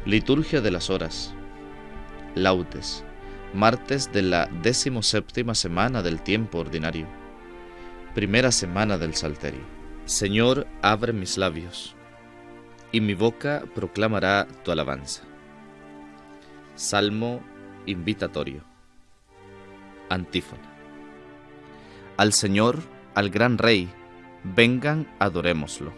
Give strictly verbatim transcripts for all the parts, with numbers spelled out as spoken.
Liturgia de las Horas. Laudes. Martes de la decimoséptima semana del tiempo ordinario. Primera semana del Salterio. Señor, abre mis labios, y mi boca proclamará tu alabanza. Salmo invitatorio. Antífona. Al Señor, al gran Rey, vengan, adorémoslo.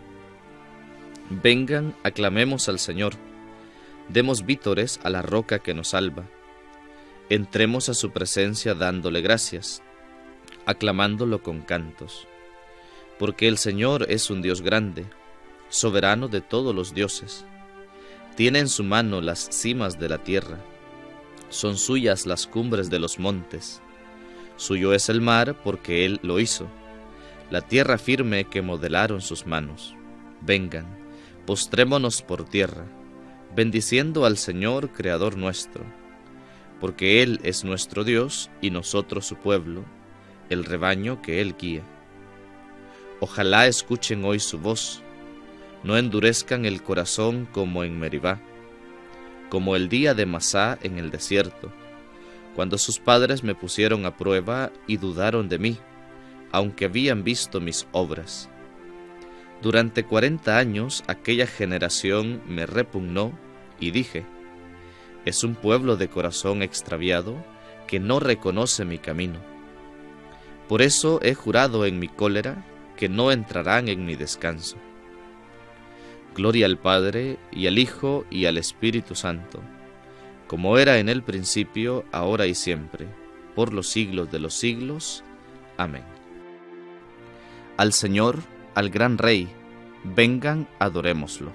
Vengan, aclamemos al Señor, demos vítores a la roca que nos salva. Entremos a su presencia dándole gracias, aclamándolo con cantos. Porque el Señor es un Dios grande, soberano de todos los dioses. Tiene en su mano las cimas de la tierra, son suyas las cumbres de los montes. Suyo es el mar porque Él lo hizo, la tierra firme que modelaron sus manos. Vengan, postrémonos por tierra, bendiciendo al Señor, Creador nuestro, porque Él es nuestro Dios y nosotros su pueblo, el rebaño que Él guía. Ojalá escuchen hoy su voz, no endurezcan el corazón como en Meribá, como el día de Masá en el desierto, cuando sus padres me pusieron a prueba y dudaron de mí, aunque habían visto mis obras. Durante cuarenta años aquella generación me repugnó y dije, es un pueblo de corazón extraviado que no reconoce mi camino. Por eso he jurado en mi cólera que no entrarán en mi descanso. Gloria al Padre, y al Hijo, y al Espíritu Santo, como era en el principio, ahora y siempre, por los siglos de los siglos. Amén. Al Señor, al gran Rey, vengan, adorémoslo.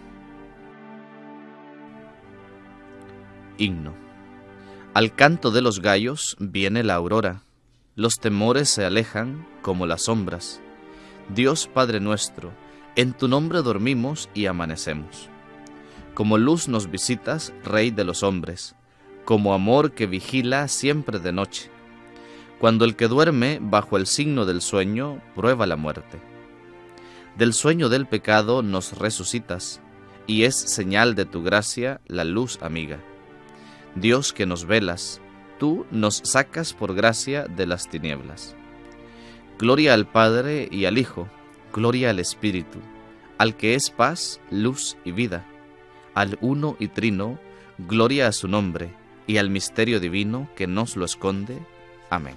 Himno. Al canto de los gallos viene la aurora, los temores se alejan como las sombras. Dios Padre nuestro, en tu nombre dormimos y amanecemos. Como luz nos visitas, Rey de los hombres, como amor que vigila siempre de noche, cuando el que duerme bajo el signo del sueño prueba la muerte. Del sueño del pecado nos resucitas, y es señal de tu gracia la luz amiga. Dios que nos velas, tú nos sacas por gracia de las tinieblas. Gloria al Padre y al Hijo, gloria al Espíritu, al que es paz, luz y vida, al uno y trino, gloria a su nombre, y al misterio divino que nos lo esconde. Amén.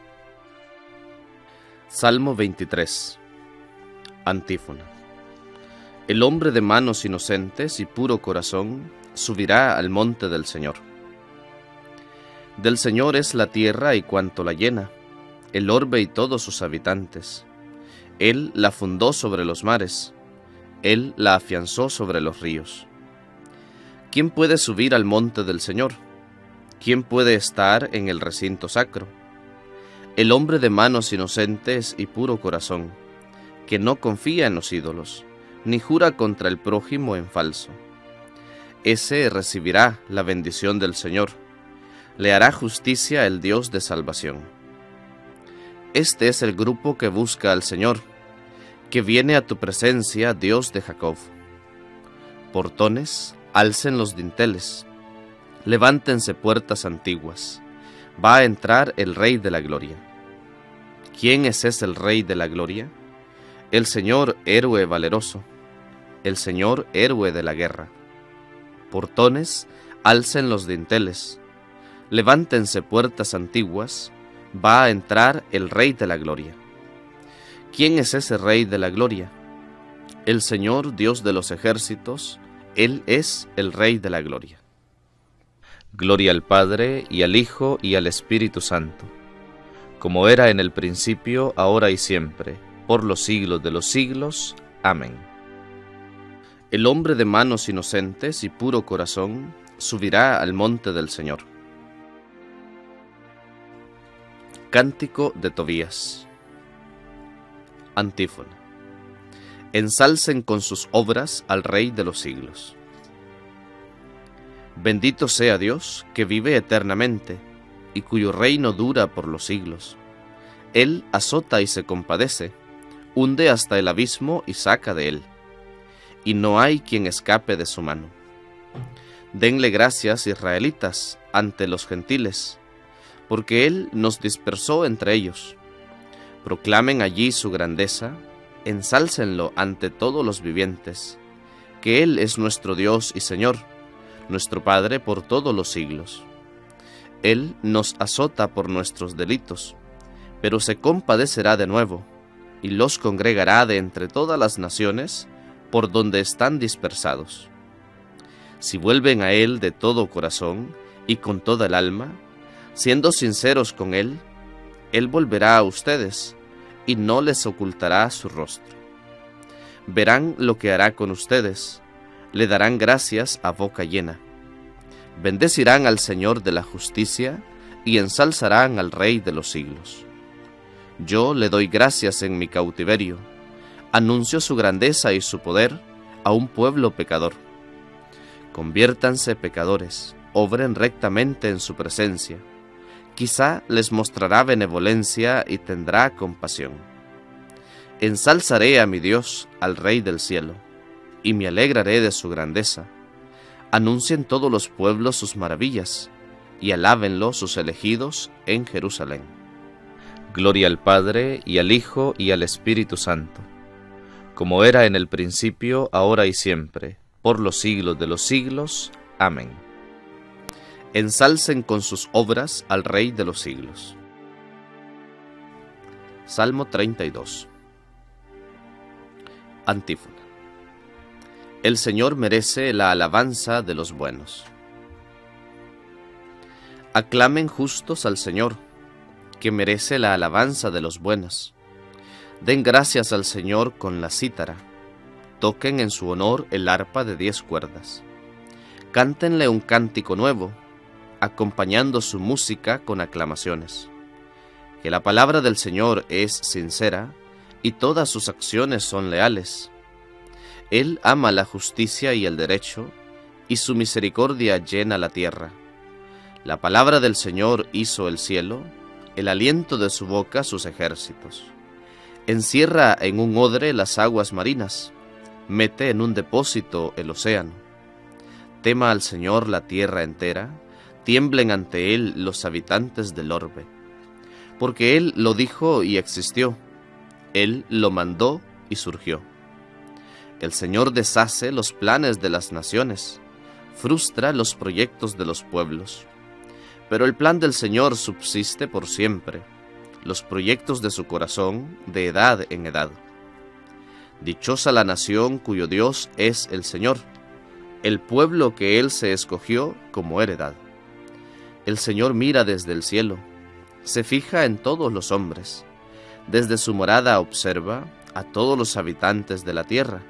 Salmo veintitrés. Antífona. El hombre de manos inocentes y puro corazón subirá al monte del Señor. Del Señor es la tierra y cuanto la llena, el orbe y todos sus habitantes. Él la fundó sobre los mares, Él la afianzó sobre los ríos. ¿Quién puede subir al monte del Señor? ¿Quién puede estar en el recinto sacro? El hombre de manos inocentes y puro corazón, que no confía en los ídolos, ni jura contra el prójimo en falso. Ese recibirá la bendición del Señor, le hará justicia el Dios de salvación. Este es el grupo que busca al Señor, que viene a tu presencia, Dios de Jacob. Portones, alcen los dinteles, levántense puertas antiguas, va a entrar el Rey de la Gloria. ¿Quién es ese el Rey de la Gloria? El Señor héroe valeroso, el Señor héroe de la guerra. Portones, alcen los dinteles, levántense puertas antiguas, va a entrar el Rey de la Gloria. ¿Quién es ese Rey de la Gloria? El Señor Dios de los ejércitos, Él es el Rey de la Gloria. Gloria al Padre, y al Hijo, y al Espíritu Santo, como era en el principio, ahora y siempre, por los siglos de los siglos. Amén. El hombre de manos inocentes y puro corazón subirá al monte del Señor. Cántico de Tobías. Antífona. Ensalcen con sus obras al Rey de los siglos. Bendito sea Dios, que vive eternamente, y cuyo reino dura por los siglos. Él azota y se compadece, hunde hasta el abismo y saca de él, y no hay quien escape de su mano. Denle gracias, israelitas, ante los gentiles, porque Él nos dispersó entre ellos. Proclamen allí su grandeza, ensálcenlo ante todos los vivientes, que Él es nuestro Dios y Señor, nuestro Padre por todos los siglos. Él nos azota por nuestros delitos, pero se compadecerá de nuevo, y los congregará de entre todas las naciones por donde están dispersados. Si vuelven a Él de todo corazón y con toda el alma, siendo sinceros con Él, Él volverá a ustedes y no les ocultará su rostro. Verán lo que hará con ustedes, le darán gracias a boca llena. Bendecirán al Señor de la justicia y ensalzarán al Rey de los siglos. Yo le doy gracias en mi cautiverio, anuncio su grandeza y su poder a un pueblo pecador. Conviértanse pecadores, obren rectamente en su presencia. Quizá les mostrará benevolencia y tendrá compasión. Ensalzaré a mi Dios, al Rey del cielo, y me alegraré de su grandeza. Anuncien todos los pueblos sus maravillas, y alábenlo sus elegidos en Jerusalén. Gloria al Padre, y al Hijo, y al Espíritu Santo, como era en el principio, ahora y siempre, por los siglos de los siglos. Amén. Ensalcen con sus obras al Rey de los siglos. Salmo treinta y dos. Antífona. El Señor merece la alabanza de los buenos. Aclamen justos al Señor, que merece la alabanza de los buenos. Den gracias al Señor con la cítara. Toquen en su honor el arpa de diez cuerdas. Cántenle un cántico nuevo, acompañando su música con aclamaciones. Que la palabra del Señor es sincera, y todas sus acciones son leales. Él ama la justicia y el derecho, y su misericordia llena la tierra. La palabra del Señor hizo el cielo, el aliento de su boca sus ejércitos. Encierra en un odre las aguas marinas, mete en un depósito el océano. Tema al Señor la tierra entera, tiemblen ante Él los habitantes del orbe. Porque Él lo dijo y existió, Él lo mandó y surgió. El Señor deshace los planes de las naciones, frustra los proyectos de los pueblos. Pero el plan del Señor subsiste por siempre, los proyectos de su corazón de edad en edad. Dichosa la nación cuyo Dios es el Señor, el pueblo que Él se escogió como heredad. El Señor mira desde el cielo, se fija en todos los hombres, desde su morada observa a todos los habitantes de la tierra.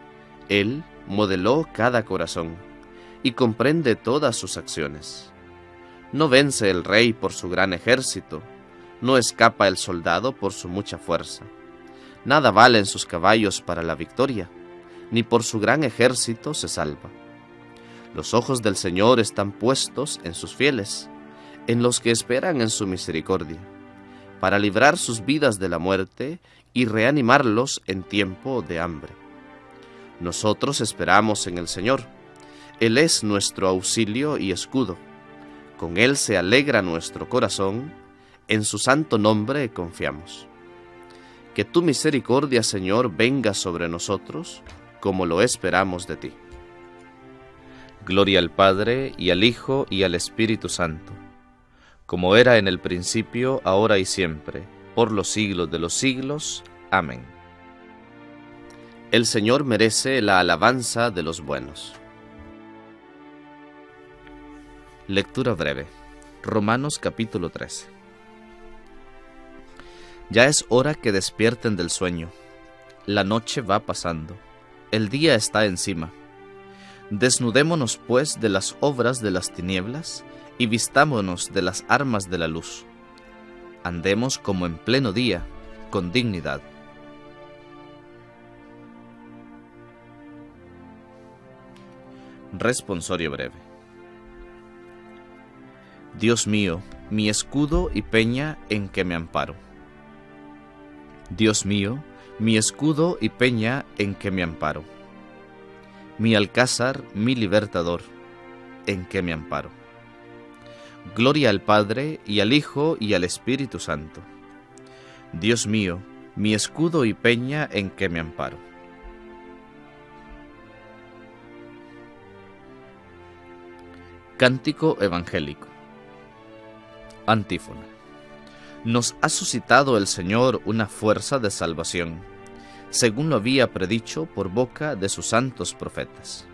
Él modeló cada corazón y comprende todas sus acciones. No vence el rey por su gran ejército, no escapa el soldado por su mucha fuerza. Nada valen sus caballos para la victoria, ni por su gran ejército se salva. Los ojos del Señor están puestos en sus fieles, en los que esperan en su misericordia, para librar sus vidas de la muerte y reanimarlos en tiempo de hambre. Nosotros esperamos en el Señor. Él es nuestro auxilio y escudo. Con Él se alegra nuestro corazón, en su santo nombre confiamos. Que tu misericordia, Señor, venga sobre nosotros, como lo esperamos de ti. Gloria al Padre, y al Hijo, y al Espíritu Santo, como era en el principio, ahora y siempre, por los siglos de los siglos. Amén. El Señor merece la alabanza de los buenos. Lectura breve. Romanos capítulo trece. Ya es hora que despierten del sueño. La noche va pasando. El día está encima. Desnudémonos pues de las obras de las tinieblas y vistámonos de las armas de la luz. Andemos como en pleno día, con dignidad. Responsorio breve. Dios mío, mi escudo y peña en que me amparo. Dios mío, mi escudo y peña en que me amparo. Mi alcázar, mi libertador, en que me amparo. Gloria al Padre, y al Hijo, y al Espíritu Santo. Dios mío, mi escudo y peña en que me amparo. Cántico evangélico. Antífona. Nos ha suscitado el Señor una fuerza de salvación, según lo había predicho por boca de sus santos profetas.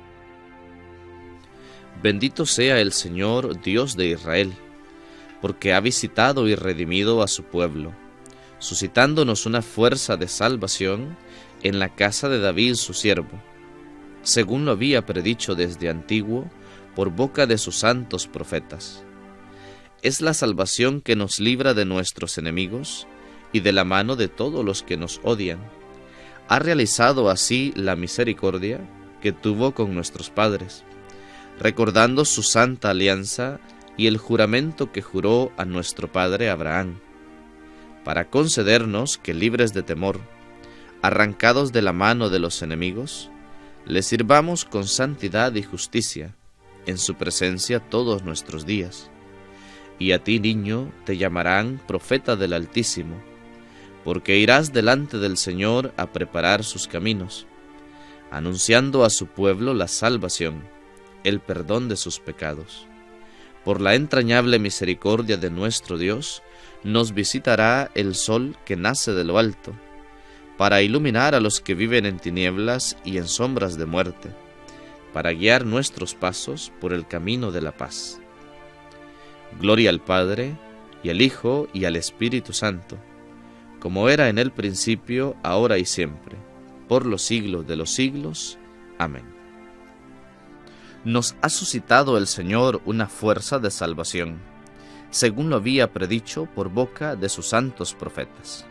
Bendito sea el Señor, Dios de Israel, porque ha visitado y redimido a su pueblo, suscitándonos una fuerza de salvación en la casa de David su siervo, según lo había predicho desde antiguo por boca de sus santos profetas. Es la salvación que nos libra de nuestros enemigos y de la mano de todos los que nos odian. Ha realizado así la misericordia que tuvo con nuestros padres, recordando su santa alianza y el juramento que juró a nuestro padre Abraham, para concedernos que, libres de temor, arrancados de la mano de los enemigos, le sirvamos con santidad y justicia en su presencia todos nuestros días. Y a ti, niño, te llamarán profeta del Altísimo, porque irás delante del Señor a preparar sus caminos, anunciando a su pueblo la salvación, el perdón de sus pecados. Por la entrañable misericordia de nuestro Dios, nos visitará el sol que nace de lo alto, para iluminar a los que viven en tinieblas y en sombras de muerte, para guiar nuestros pasos por el camino de la paz. Gloria al Padre, y al Hijo, y al Espíritu Santo, como era en el principio, ahora y siempre, por los siglos de los siglos. Amén. Nos ha suscitado el Señor una fuerza de salvación, según lo había predicho por boca de sus santos profetas.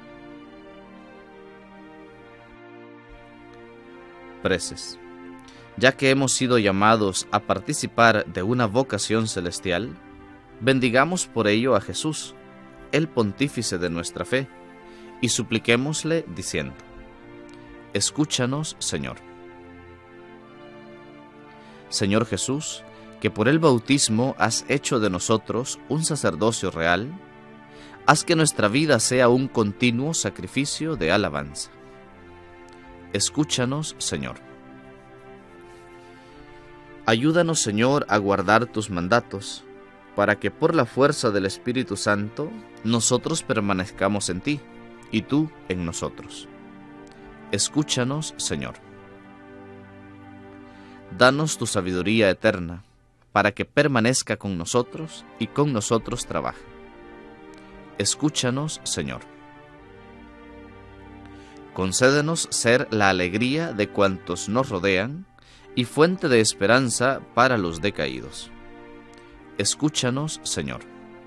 Preces. Ya que hemos sido llamados a participar de una vocación celestial, bendigamos por ello a Jesús, el pontífice de nuestra fe, y supliquémosle diciendo: Escúchanos, Señor. Señor Jesús, que por el bautismo has hecho de nosotros un sacerdocio real, haz que nuestra vida sea un continuo sacrificio de alabanza. Escúchanos, Señor. Ayúdanos, Señor, a guardar tus mandatos, para que por la fuerza del Espíritu Santo nosotros permanezcamos en ti, y tú en nosotros. Escúchanos, Señor. Danos tu sabiduría eterna, para que permanezca con nosotros y con nosotros trabaje. Escúchanos, Señor. Concédenos ser la alegría de cuantos nos rodean y fuente de esperanza para los decaídos. Escúchanos, Señor.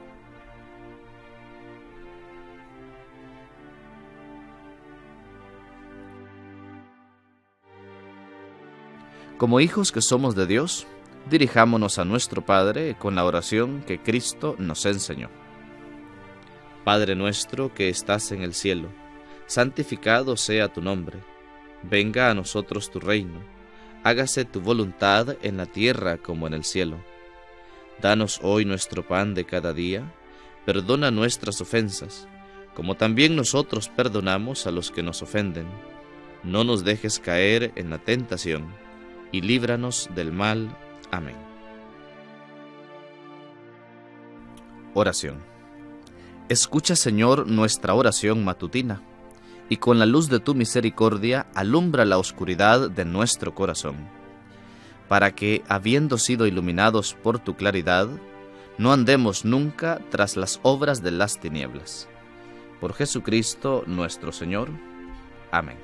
Como hijos que somos de Dios, dirijámonos a nuestro Padre con la oración que Cristo nos enseñó. Padre nuestro que estás en el cielo, santificado sea tu nombre. Venga a nosotros tu reino. Hágase tu voluntad en la tierra como en el cielo. Danos hoy nuestro pan de cada día. Perdona nuestras ofensas, como también nosotros perdonamos a los que nos ofenden. No nos dejes caer en la tentación, y líbranos del mal. Amén. Oración. Escucha, Señor, nuestra oración matutina, y con la luz de tu misericordia alumbra la oscuridad de nuestro corazón, para que, habiendo sido iluminados por tu claridad, no andemos nunca tras las obras de las tinieblas. Por Jesucristo nuestro Señor. Amén.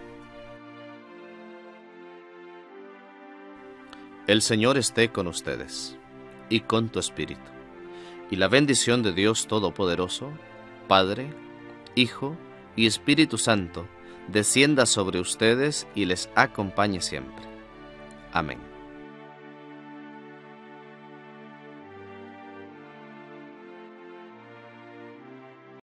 El Señor esté con ustedes, y con tu espíritu, y la bendición de Dios Todopoderoso, Padre, Hijo y Espíritu Santo, descienda sobre ustedes y les acompañe siempre. Amén.